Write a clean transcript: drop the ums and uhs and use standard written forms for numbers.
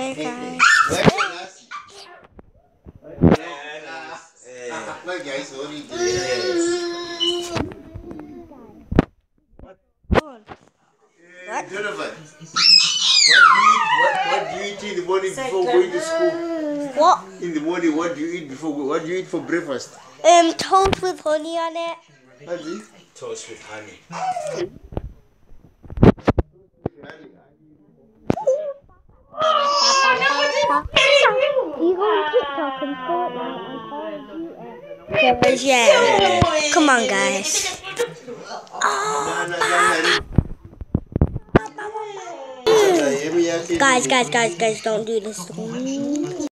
Bye, guys. What? Donovan, what do you eat in the morning before going to school? What? In the morning, what do you eat for breakfast? Toast with honey on it. Honey? Toast with honey. You go on TikTok and Fortnite. Yeah. Come on, guys. Guys, don't do this to me.